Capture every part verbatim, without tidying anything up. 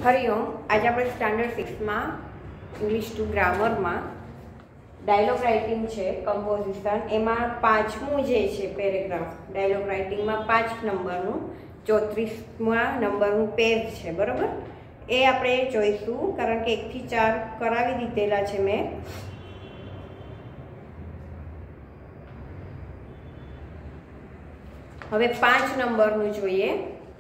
हरिओम। आज आप standard six में इंग्लिश टू ग्रामर में डायलॉग राइटिंग है कंपोजिशन एमा पांचमू जे छे पेरेग्राफ डायलॉग राइटिंग में पांच नंबरनु चौतरीसमा नंबरनु पेज है बराबर। ए आपणे जोईशुं कारण के एक थी चार करावी दीधेला छे मैं। हवे पांच नंबरनु जोईए।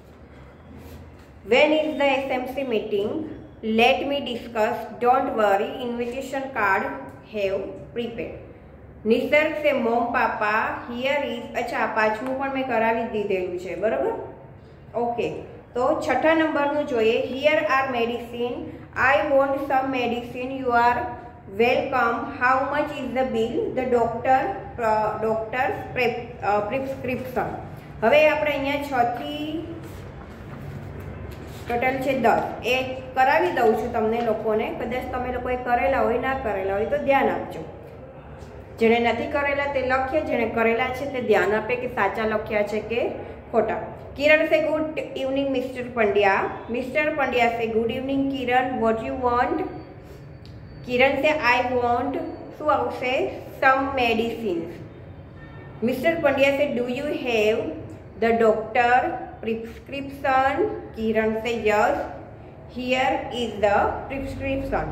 When is the S M C meeting? Let me discuss. Don't worry. Invitation card have prepared. નિસર્ગ से મોમ પાપા હિયર ઇઝ। અચ્છા પાંચમું પણ મેં કરાવી દીધેલું છે બરાબર। ઓકે તો છઠ્ઠા નંબરનું જોઈએ। Here are medicine. I want some medicine. You are welcome. How much is the bill? The doctor doctor's prescription. હવે આપણે અહીંયા છ થી टोटल है दस। ए करावी दऊँ छूँ तमने लोकोने। कदाच तमे लोकोए करेला होय ना करेला होय तो ध्यान आपजो। जेने नथी करेला ते लखीए, जेने करेला छे ते ध्यान आपे कि साचा लख्या छे के खोटा। Kiran says good evening mister Pandya. Mister Pandya says good evening Kiran. What you want? Kiran says I want शू आवशे सम medicines. Mister Pandya says do you have the doctor prescription. Kiran says yes. Here is the prescription.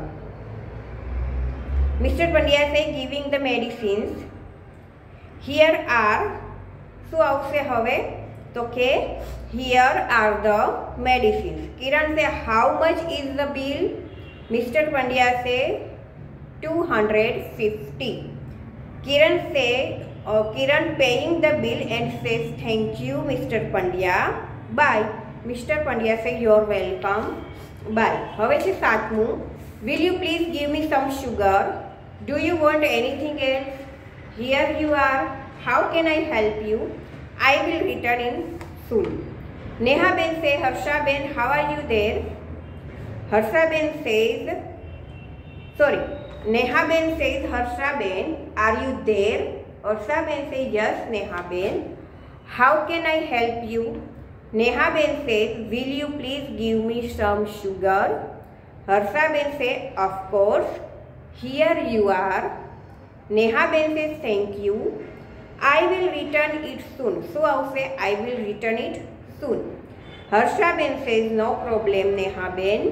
Mister Pandya says giving the medicines. Here are शू आवशे हवे तो के here are the medicines. Kiran says how much is the bill? Mister Pandya says two hundred fifty. किरण से Uh, Kiran paying the bill and says thank you Mister Pandya. Bye. Mister Pandya say you're welcome. Bye. હવે છે સાતમું। Will you please give me some sugar? Do you want anything else? Here you are. How can I help you? I will return in soon. Nehaben say Harshaben, how are you there? Harshaben says sorry. Nehaben says Harshaben, are you there? Harshaben says yes Nehaben. How can I help you? Nehaben says will you please give me some sugar? Harshaben says of course. Here you are. Nehaben says thank you. I will return it soon. So I say I will return it soon. Harshaben says no problem Nehaben.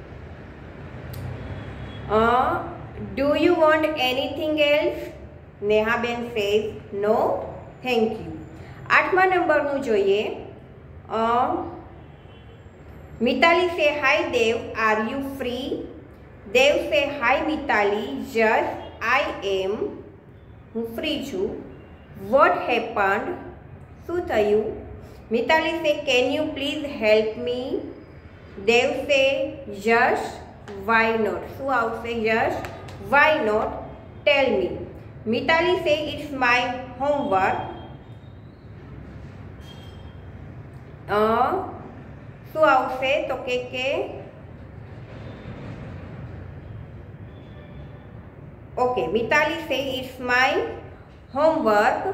Uh, do you want anything else? Nehaben says no thank you. आठमा नंबरનું જોઈએ। Mitali says hi Dev are you free? Dev says hi Mitali just I am हूँ free छू। What happened? शू थयुं? Mitali says can you please help me? Dev says just why not. शू आवशे just why not tell me. Mitali says it's my homework. शू आवशे तो के के okay Mitali says it's my homework.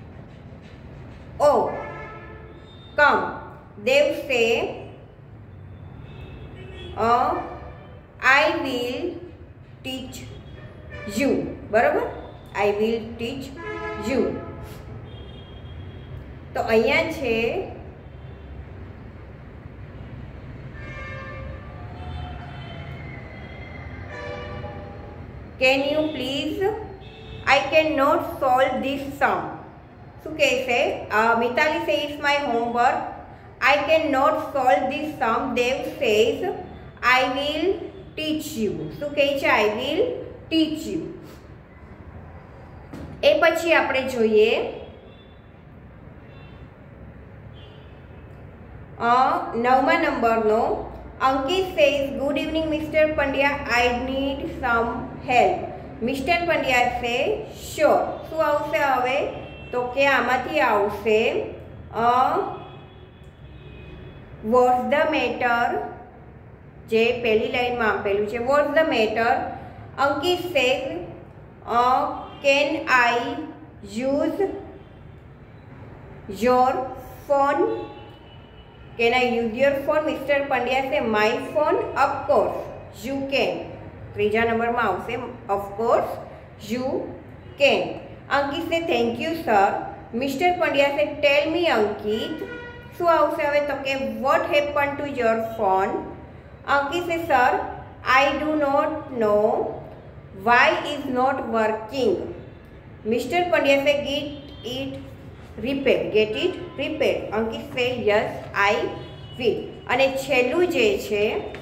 Oh come. Dev says I will teach you बराबर। I will teach you. तो अहींया छे can you please? I can not solve this sum. शू कहे? Mitali says it's my homework. I can not solve this sum. Dev says I will teach you. शू कहे? I will teach you. ए पछी आपणे जोईए नवमा नंबरनो। Ankit says good evening mister Pandya I need some help. Mister Pandya says sure. शू आवशे हवे तो के आमांथी आवशे व्हाट्स द मैटर जे पहली लाइन में आपेलुं छे what's the matter. Ankit says Can I use your phone? Can I use your phone? Mister Pandya says my phone? Of course you can. ત્રીજા નંબરમાં આવશે of course you can. Ankit says thank you sir. Mister Pandya says tell me Ankit. શું આવશે હવે? તો કે what happen to your phone? Ankit says sir I do not know why is not working. Mister Pandya says get it repair. Get it repair. Ankit says yes I will. અને છેલ્લું જે છે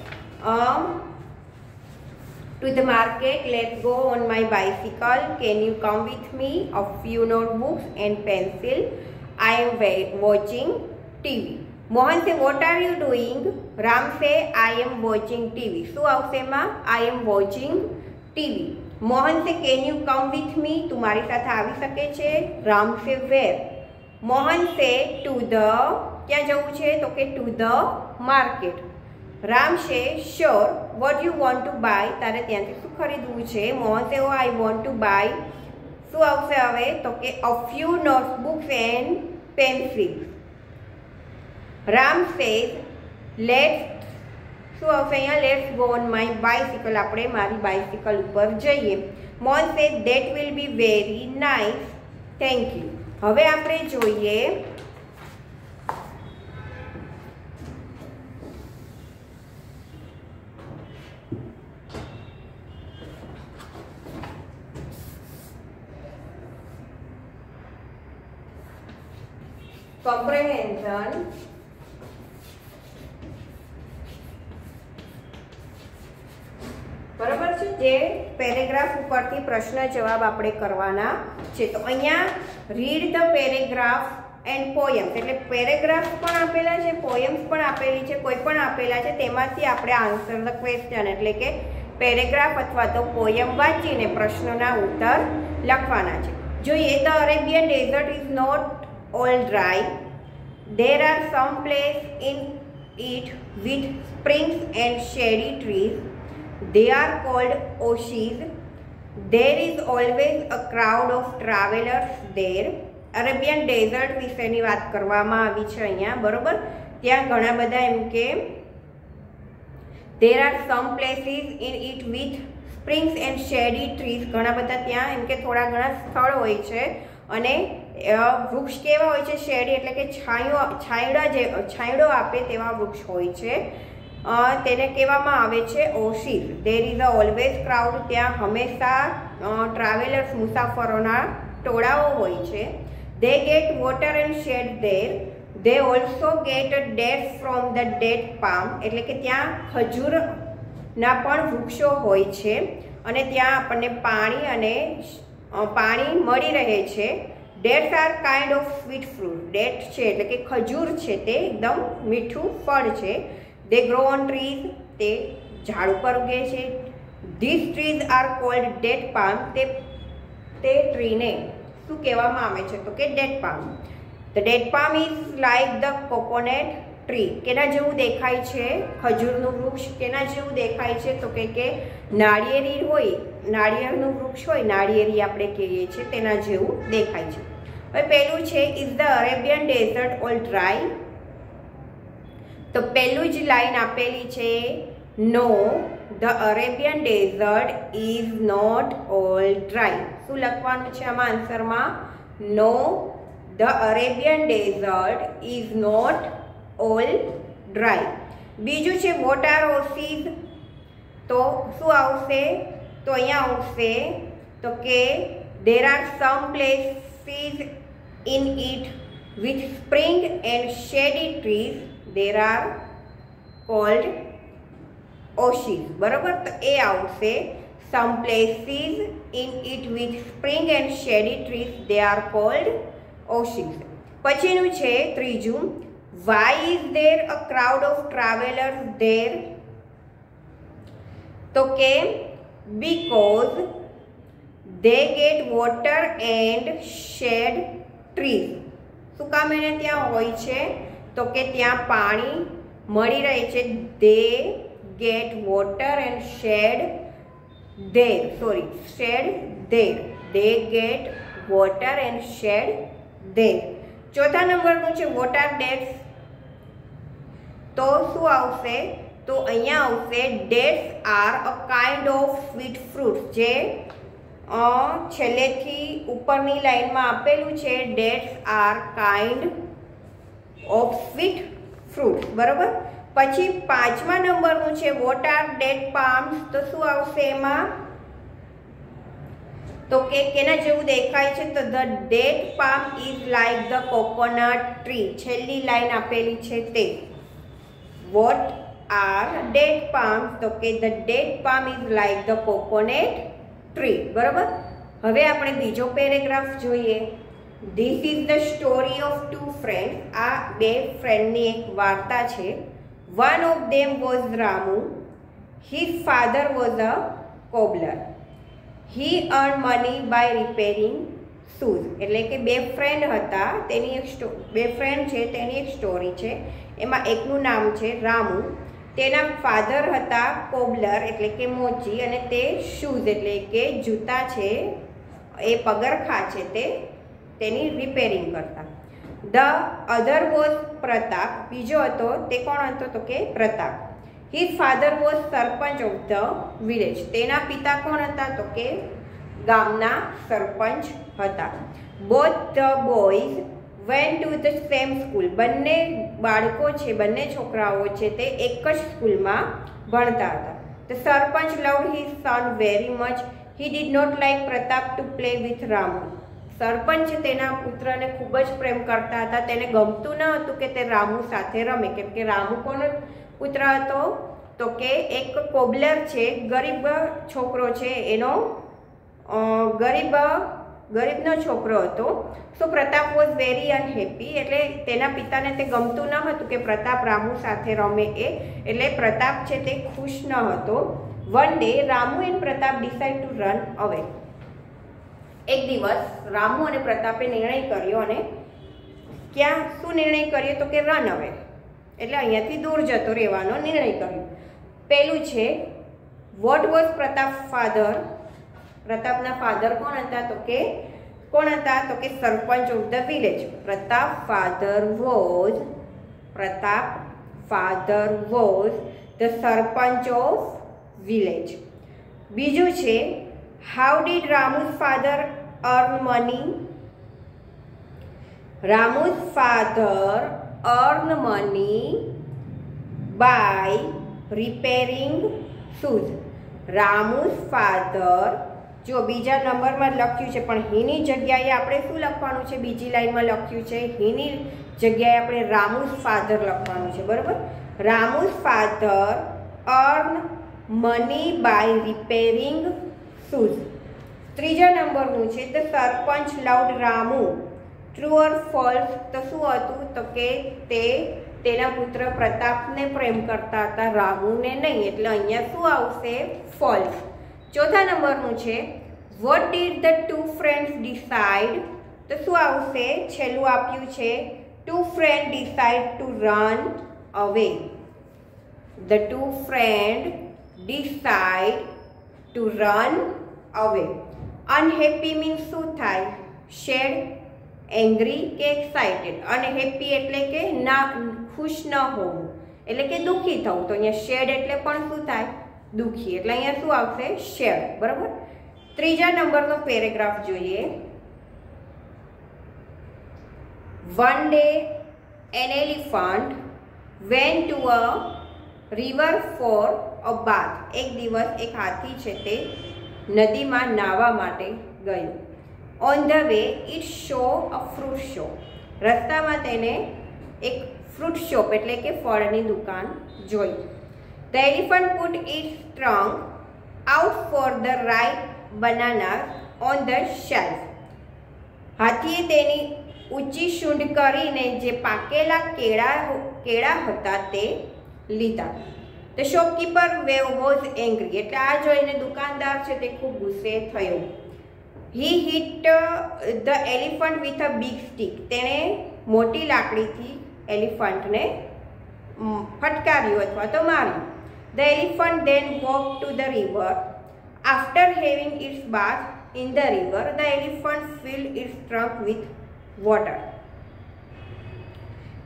to the market, let's go on my bicycle, can you come with me? A few notebooks and pencil, I am watching T V. Mohan say what are you doing? Ram say I am watching T V. શું આવશે એમાં? I am watching T V. Mohan say can you come with me? તું મારી સાથે આવી શકે છે? Ram say where? Mohan say to the, ક્યાં જવું છે? તો કે to the market. રામ છે sure. What you want to buy? તારે ત્યાંથી શું ખરીદવું છે? મોહન છે oh I want to buy. શું આવશે હવે? તો કે a few notebooks and pencils. Ram says let's, શું આવશે અહીંયા? Let's go on my bicycle. આપણે મારી બાઇસિકલ ઉપર જઈએ. Mohan says that will be very nice, thank you. હવે આપણે જોઈએ comprehension. બરાબર છે. જે પેરેગ્રાફ ઉપરથી પ્રશ્ન જવાબ આપણે કરવાના છે. તો અહીંયા read the paragraph and poems, એટલે પેરેગ્રાફ પણ આપેલા છે, પોયમ્સ પણ આપેલી છે, કોઈ પણ આપેલા છે, તેમાંથી આપણે આન્સર ધ ક્વેશ્ચન એટલે કે પેરેગ્રાફ અથવા તો પોયમ વાંચીને પ્રશ્નોના ઉત્તર લખવાના છે. જોઈએ the Arabian desert is not all dry. There are some places in it with springs and shady trees. They are called oases. There is always a crowd of travelers there. Arabian desert વિશેની વાત કરવામાં આવી છે અહીંયા. બરોબર, ત્યાં ઘણા બધા એમ કે there are some places in it with springs and shady trees. ઘણા બધા ત્યાં એમ કે થોડા ઘણા સ્થળ હોય છે અને વૃક્ષ કેવા હોય છે? શેડી એટલે કે છાંયો, છાંયડા જે છાંયડો આપે તેવા વૃક્ષ હોય છે. તેને કહેવામાં આવે છે oasis. There is a always crowd. ત્યાં હંમેશા ટ્રાવેલર્સ મુસાફરોના ટોળાઓ હોય છે. They get water and shade there. They also get dates from the date palm, એટલે કે ત્યાં ખજૂરના પણ વૃક્ષો હોય છે અને ત્યાં આપણને પાણી અને પાણી મળી રહે છે. Dates are kind of sweet fruit. Date છે એટલે કે ખજૂર છે તે એકદમ મીઠું ફળ છે. They grow on trees. તે ઝાડ ઉપર ઉગે છે. These trees are called date palm. તે તે ટ્રીને શું કહેવામાં આવે છે? તો કે date palm. The date palm is like the coconut tree. કેના જેવું દેખાય છે? ખજૂરનું વૃક્ષ કેના જેવું દેખાય છે? તો કે કે નાળિયેરી હોય, નાળિયેરનું વૃક્ષ હોય, નાળિયેરી આપણે કહીએ છીએ, તેના જેવું દેખાય છે. હવે પહેલું છે is the Arabian desert all dry. તો પહેલું જ લાઈન આપેલી છે no the Arabian desert is not all dry. શું લખવાનું છે આમાં આન્સરમાં? No the Arabian desert is not all dry. બીજું છે વોટ આર ઓસીસ. તો શું આવશે? તો અહીંયા આવશે તો કે there are some places in it with spring and shady trees. There are called oasis. બરાબર, તો એ આવશે some places in it with spring and shady trees. They are called oasis. પછીનું છે ત્રીજું why is there a crowd of travelers there? તો કે because they get water and shade trees. શું કામ એને ત્યાં હોય છે? તો કે ત્યાં પાણી મળી રહે છે. they get water and shade there. sorry shade there. they get water and shade there. ચોથા નંબરનું છે વોટ આર ડેટ્સ. તો શું આવશે? તો અહીંયા આવશે dates are a kind of sweet fruit. જે છેલ્લેથી ઉપરની લાઈનમાં આપેલું છે, dates are kind of sweet fruit. બરાબર. પછી પાંચમા નંબરનું છે વોટ આર ડેટ પામ્સ. તો શું આવશે એમાં? તો કે કેના જેવું દેખાય છે? તો the date palm is like the coconut tree. છેલ્લી લાઈન આપેલી છે તે. What are date palms. તો કે the date palm is like the coconut tree. બરાબર. હવે આપણે બીજો પેરેગ્રાફ જોઈએ. This is the story of two friends. આ બે ફ્રેન્ડની એક વાર્તા છે. One of them was Ramu. His father was a cobbler. He earn money by repairing shoes. એટલે કે બે ફ્રેન્ડ હતા, તેની એક સ્ટો બે ફ્રેન્ડ છે તેની એક સ્ટોરી છે. એમાં એકનું નામ છે રામુ. તેના ફાધર હતા કોબલર એટલે કે મોચી, અને તે શૂઝ એટલે કે જૂતા છે, એ પગરખા છે, તે તેની રિપેરિંગ કરતા. The other was Pratap. બીજો હતો તે કોણ હતો? તો કે Pratap. His father was sarpanch of the village. તેના પિતા કોણ હતા? તો કે ગામના સરપંચ હતા. Both the boys went to the same school. બંને બાળકો છે, બંને છોકરાઓ છે તે એક જ સ્કૂલમાં ભણતા હતા. The sarpanch loved his son very much. He did not like Pratap to play with Ramu. Sarpanch તેના પુત્રને ખૂબ જ પ્રેમ કરતા હતા. તેને ગમતું ન હતું કે તે રામુ સાથે રમે, કેમ કે રામુ કોનો પુત્ર હતો? તો કે એક કોબલર છે, ગરીબ છોકરો છે, એનો ગરીબ ગરીબનો છોકરો હતો. So Pratap was very unhappy. એટલે તેના પિતાને તે ગમતું ન હતું કે પ્રતાપ રામુ સાથે રમે એ, એટલે પ્રતાપ છે તે ખુશ ન હતો. One day Ramu and Pratap decide to run away. એક દિવસ રામુ અને પ્રતાપે નિર્ણય કર્યો, અને ક્યાં શું નિર્ણય કર્યો? તો કે રન અવે, એટલે અહીંયાથી દૂર જતો રહેવાનો નિર્ણય કર્યો. પહેલું છે વોટ વોઝ પ્રતાપ ફાધર. પ્રતાપના ફાધર કોણ હતા? તો કે કોણ હતા? તો કે sarpanch of the village. Pratap father was Pratap father was the sarpanch of village. બીજું છે how did Ramu's father earn money. Ramu's father earn money by repairing shoes. Ramu's father, જો બીજા નંબરમાં લખ્યું છે પણ હીની જગ્યાએ આપણે શું લખવાનું છે? બીજી લાઈનમાં લખ્યું છે હીની જગ્યાએ આપણે રામુસ ફાધર લખવાનું છે. બરાબર. Ramu's father earn money by repairing shoes. ત્રીજા નંબરનું છે the sarpanch loved Ramu. True or false? તો શું હતું? તો કે તે તેના પુત્ર પ્રતાપને પ્રેમ કરતા હતા, રામુને નહીં, એટલે અહીંયા શું આવશે? ફોલ્સ. ચોથા નંબરનું છે what did the two friends decide. તો શું આવશે? છેલ્લું આપ્યું છે two friend decide to run away. The two friend decide to run away. Unhappy means શું થાય? શેડ. એંગ્રી કે એક્સાઇટેડ. અનહેપી એટલે કે ના ખુશ ન હોવું, એટલે કે દુઃખી થવું. તો અહીંયા શેડ એટલે પણ શું થાય? દુઃખી. એટલે અહીંયા શું આવશે? શેડ. બરાબર. ત્રીજા નંબરનો પેરેગ્રાફ જોઈએ. One day an elephant went to a river for a bath. એક દિવસ એક હાથી છે તે નદીમાં નાહવા માટે ગયું. On the way it saw a fruit shop. રસ્તામાં તેને એક ફ્રૂટ શોપ એટલે કે ફળની દુકાન જોઈ. The elephant put its trunk out for the right banana on the shelf. હાથીએ તેની ઊંચી સૂંઢ કરીને જે પાકેલા કેળા કેળા હતા તે લીધા. The shopkeeper was angry. એટલે આ જોઈને દુકાનદાર છે તે ખૂબ ગુસ્સે થયો. He hit the elephant with a big stick. તેણે મોટી લાકડીથી એલિફન્ટને ફટકાર્યું અથવા તો માર્યું. The elephant then walk to the river. After having its bath in the river the elephant filled its trunk with water.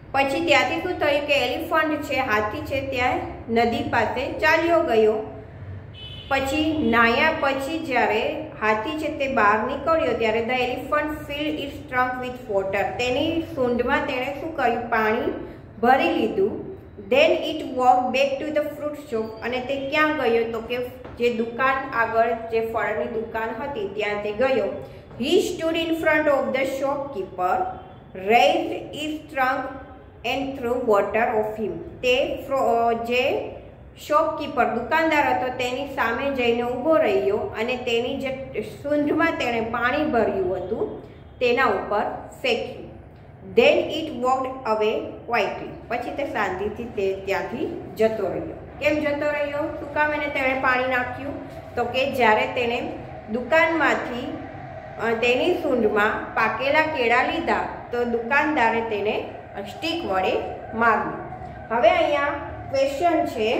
પછી ત્યાંથી શું થયું કે એલિફન્ટ છે, હાથી છે, ત્યાં નદી પાસે ચાલ્યો ગયો. પછી નાયા પછી જ્યારે હાથી છે તે બહાર નીકળ્યો ત્યારે the elephant filled its trunk with water. તેની સૂંઢમાં તેણે શું કર્યું? પાણી ભરી લીધું. Then it walk back to the fruit shop. અને તે ક્યાં ગયો? તો કે જે દુકાન આગળ જે ફળની દુકાન હતી ત્યાં તે ગયો. He stood in front of the shopkeeper, raised is trunk and threw water of him. તે જે શોપકીપર દુકાનદાર હતો તેની સામે જઈને ઊભો રહ્યો અને તેની જે સૂંઢમાં તેણે પાણી ભર્યું હતું તેના ઉપર ફેંક્યું. Then it walked away quietly. પછી તે શાંતિથી તે ત્યાંથી જતો રહ્યો. કેમ જતો રહ્યો? શું કામ એને તેણે પાણી નાખ્યું? તો કે જ્યારે તેણે દુકાનમાંથી તેની સૂંઢમાં પાકેલા કેળા લીધા તો દુકાનદારે તેને સ્ટીક વડે માર્યું. હવે અહીંયા ક્વેશ્ચન છે,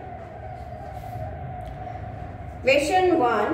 question one,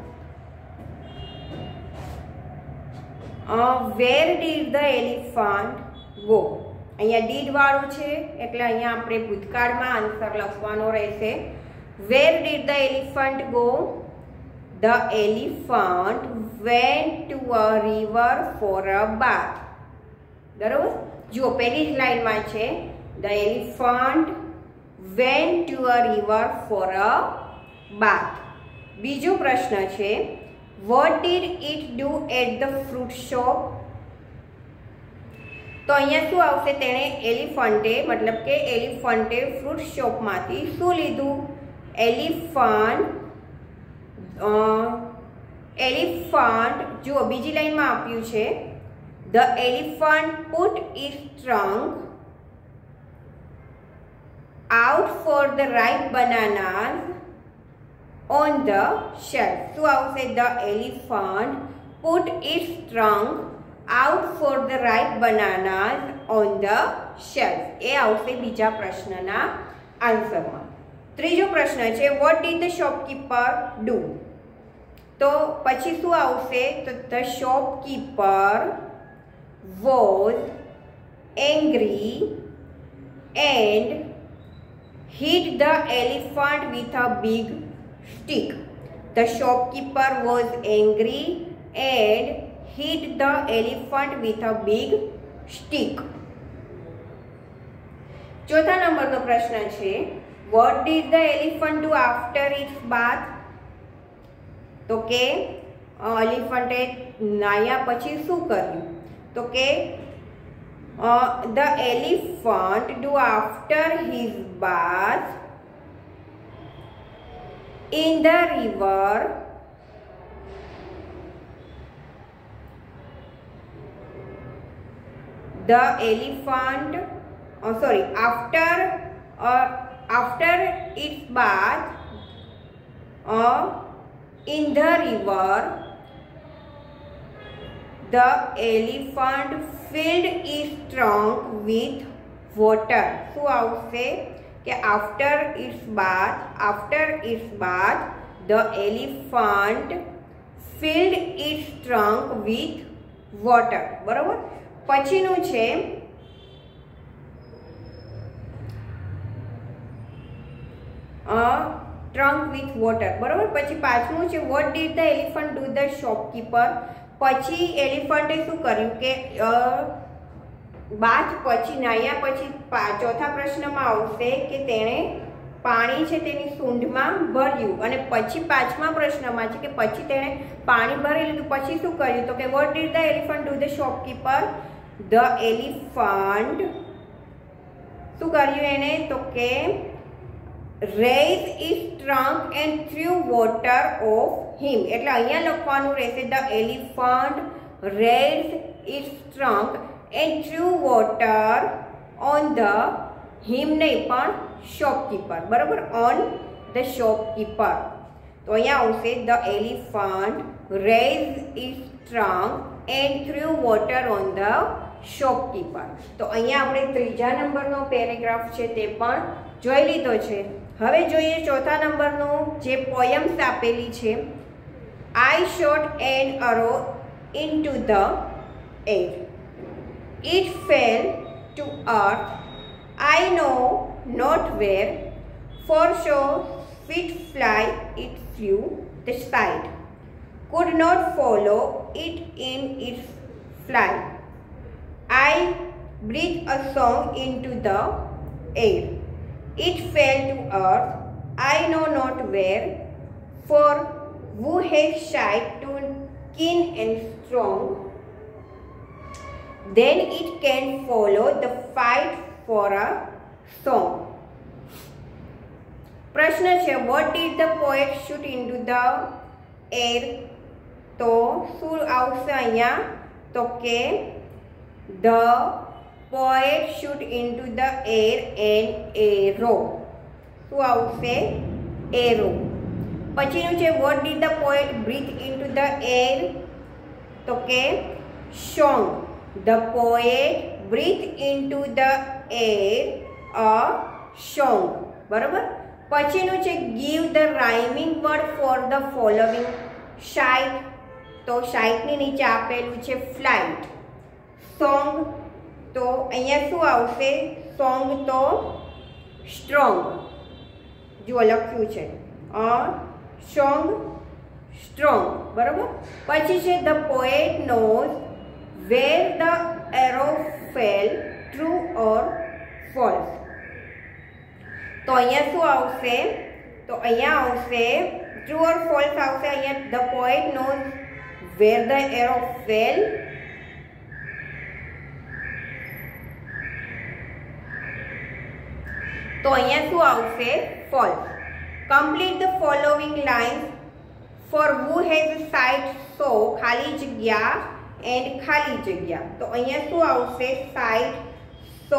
where did the elephant go. અહીંયા ડીડ વાળું છે એટલે અહીંયા આપણે ભૂતકાળમાં આન્સર લખવાનો રહેશે. Where did the elephant go? The elephant went to a river for a bath. બરોબર? જુઓ પહેલી જ લાઈનમાં છે the elephant went to a river for a bath. બીજો પ્રશ્ન છે, what did it do at the fruit shop? તો અહીંયા શું આવશે? તેણે એલિફન્ટે મતલબ કે એલિફન્ટે ફ્રૂટ શોપમાંથી શું લીધું? એલિફન્ટ એલિફન્ટ જુઓ બીજી લાઈનમાં આપ્યું છે the elephant put its trunk out for the ripe bananas on the shelf. શું આવશે? The elephant put its trunk out for the ripe bananas on the shelf. એ આવશે બીજા પ્રશ્નના આન્સરમાં. ત્રીજો પ્રશ્ન છે, what did the shopkeeper do? તો પછી શું આવશે? તો the shopkeeper was angry and hit the elephant with a big stick. The shopkeeper was angry and hit the elephant with a big stick. ચોથા નંબરનો પ્રશ્ન છે, what did the elephant do after its bath? તો કે એલિફન્ટે નાયા પછી શું કર્યું? તો કે the elephant do after his bath in the river the elephant oh sorry after uh, after its bath uh, in the river the elephant filled its trunk with water. શું આવશે? કે after its bath after its bath the elephant filled its trunk with water. બરોબર? પછીનું છે trunk with water. બરોબર? પછી પાંચમું છે, what did the elephant do the shopkeeper? પછી એલિફન્ટે શું કર્યું? કે બાથ પછી નાયા પછી ચોથા પ્રશ્નમાં આવશે કે તેણે પાણી છે તેની સૂંઢમાં ભર્યું અને પછી પાંચમા પ્રશ્નમાં છે કે પછી તેણે પાણી ભરી લીધું પછી શું કર્યું? તો કે what did the elephant do the shopkeeper? The elephant શું કર્યું એને? તો કે raised its trunk and threw water off him. એટલે અહીંયા લખવાનું રહેશે the elephant raised its trunk and threw water on the him નહીં પણ shopkeeper. બરાબર? on the shopkeeper. તો અહીંયા આવશે the elephant raised its trunk and threw water on the shopkeeper. તો અહીંયા આપણે ત્રીજા નંબરનો પેરેગ્રાફ છે તે પણ જોઈ લીધો છે. હવે જોઈએ ચોથા નંબરનો જે પોયમ્સ આપેલી છે. I shot an arrow into the air. It fell to earth, I know not where, for so swift fly it flew the sight, could not follow it in its flight. I breathed a song into the air, it fell to earth, I know not where, for who has sight too keen and strong, then it can follow the fight for a song. પ્રશ્ન છે, what did the poet shoot into the air? તો શું આવશે અહીંયા? તો કે the poet shoot into the air an arrow. શું આવશે? arrow. પછીનું છે, what did the poet breathe into the air? તો કે song. The poet breathed into the air a song. બરાબર. પછીનું છે, give the rhyming word for the following sight. તો સાઇટની નીચે આપેલું છે ફ્લાઇટ. સોંગ તો અહીંયા શું આવશે? સોંગ તો સ્ટ્રોંગ. જુઓ લખ્યું છે અ સોંગ સ્ટ્રોંગ. બરાબર. પછી છે, the poet knows where the arrow fell, true or false. તો અહીંયા શું આવશે? તો અહીંયા આવશે ટ્રુ ઓર ફોલ્સ આવશે. અહીંયા the poet knows where the arrow fell, તો અહીંયા શું આવશે? False. Complete the following lines for who has sight, so ખાલી જગ્યા એન્ડ ખાલી જગ્યા. તો અહીંયા શું આવશે? Sight, so,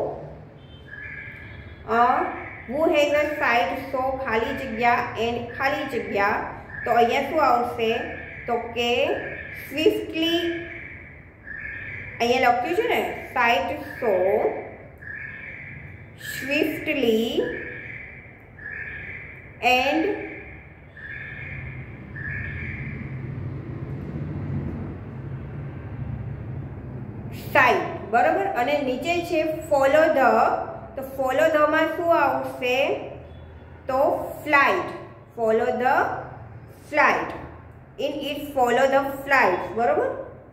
who has a sight, so ખાલી જગ્યા એન્ડ ખાલી જગ્યા. તો અહીંયા શું આવશે? તો કે સ્વિફ્ટલી, અહીંયા લખ્યું છે ને sight, so swiftly and sight. બરાબર. અને નીચે છે ફોલો ધ. તો ફોલો ધ માં શું આવશે? તો flight. Follow the flight. In it follow the flight. બરાબર.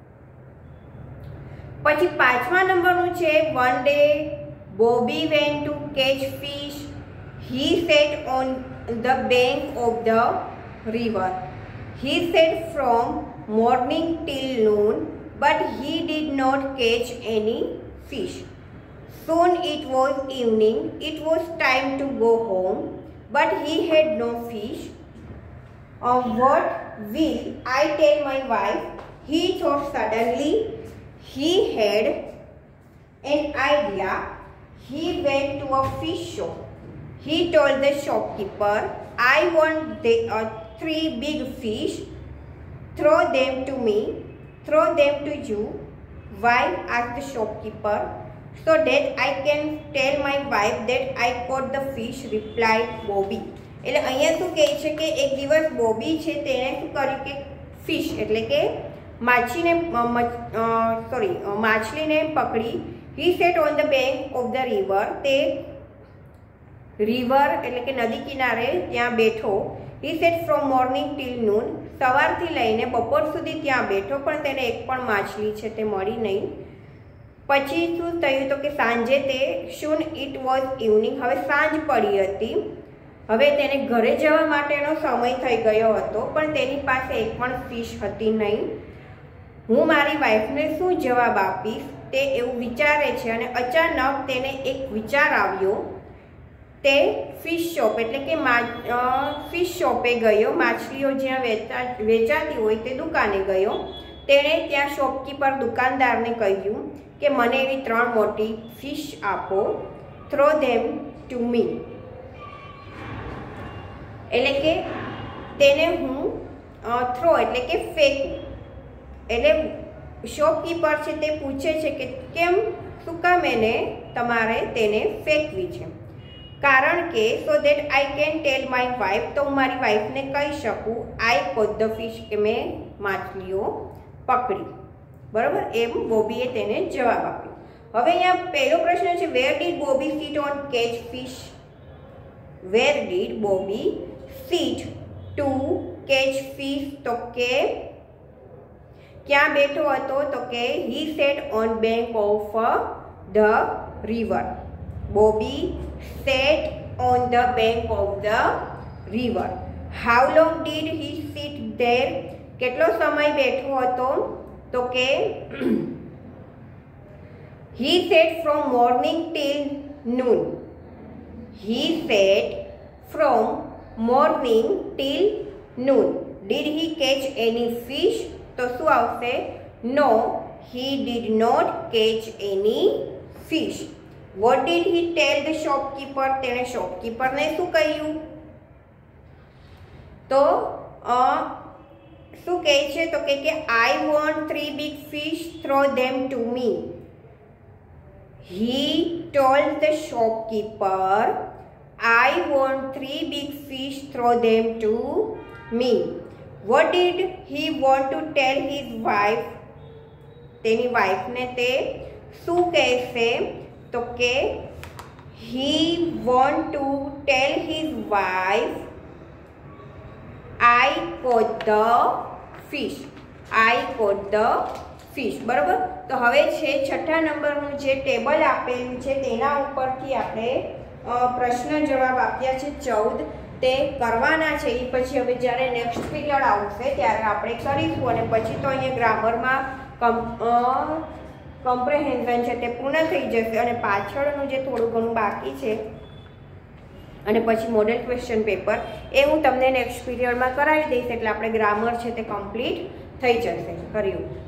પછી પાંચમા નંબરનું છે, one day Bobby went to catch fish. He sat on the bank of the river. He sat from morning till noon, but he did not catch any fish. Soon it was evening. It was time to go home, but he had no fish. Of what will I tell my wife? He thought suddenly. He had an idea. He went to a fish shop. He told the shopkeeper, I want the, uh, three big fish. Throw them to me. Throw them to you. Why? asked the shopkeeper. So that I can tell my wife that I caught the fish, replied Bobby. એટલે અહીંયા શું કહે છે કે એક દિવસ બોબી છે તેણે શું કર્યું કે ફિશ એટલે કે માછીને સોરી માછલીને પકડી. He sat on the bank of the river. તે રિવર એટલે કે નદી કિનારે ત્યાં બેઠો. He sat from morning till noon. સવારથી લઈને બપોર સુધી ત્યાં બેઠો, પણ તેને એક પણ માછલી છે તે મળી નહીં. પછી શું થયું? તો કે સાંજે તે soon it was evening. હવે સાંજ પડી હતી. હવે તેને ઘરે જવા માટેનો સમય થઈ ગયો હતો, પણ તેની પાસે એક પણ ફિશ હતી નહીં. હું મારી વાઈફને શું જવાબ આપીશ તે એવું વિચારે છે અને અચાનક તેને એક વિચાર આવ્યો. તે ફિશ શોપ એટલે કે ફિશ શોપે ગયો. માછલીઓ જ્યાં વેચા વેચાતી હોય તે દુકાને ગયો. તેણે ત્યાં શોપકીપર દુકાનદારને કહ્યું કે મને એવી ત્રણ મોટી ફિશ આપો. Throw them to me. એટલે કે તેને હું થ્રો એટલે કે ફેંકું. એટલે શોપકીપર છે તે પૂછે છે કે કેમ, શું કામ એને તમારે તેને ફેંકવી છે? કારણ કે so that I can tell my wife, તો હું મારી વાઇફને કહી શકું આઈ કોટ ધ ફિશ, કે મેં માછલીઓ પકડી. બરાબર. એમ બોબીએ તેને જવાબ આપ્યો. હવે અહીંયા પહેલો પ્રશ્ન છે where did Bobby sit on catch fish. Where did Bobby sit to catch fish, તો કે ક્યાં બેઠો હતો? તો કે he sat on bank of the river. Bobby sat on the bank of the river. How long did he sit there? કેટલો સમય બેઠો હતો? તો કે he sat from morning till noon. He sat from morning till noon. Did he catch any fish? તો શું આવશે? No, he did not catch any fish. What did he tell the shopkeeper? તેણે શોપકીપરને શું કહ્યું? તો શું કહે છે? તો કે I want three big fish, throw them to me. He told the shopkeeper, I want three big fish, throw them to me. What did he want to tell his wife? તેની વાઈફને તે શું કહેશે? તો કે he want to tell his wife, I caught the fish. I caught the fish. બરાબર. તો હવે છે છઠ્ઠા નંબરનું જે ટેબલ આપેલું છે તેના ઉપરથી આપણે પ્રશ્ન જવાબ આપ્યા છે ચૌદ, તે કરવાના છે. એ પછી હવે જ્યારે નેક્સ્ટ પીરિયડ આવશે ત્યારે આપણે કરીશું. અને પછી તો અહીંયા ગ્રામરમાં કમ્પ્રેહેન્ઝન છે તે પૂર્ણ થઈ જશે અને પાછળનું જે થોડું ઘણું બાકી છે અને પછી મોડેલ ક્વેશ્ચન પેપર એ હું તમને નેક્સ્ટ પીરિયડમાં કરાવી દઈશ. એટલે આપણે ગ્રામર છે તે કમ્પ્લીટ થઈ જશે. કર્યું.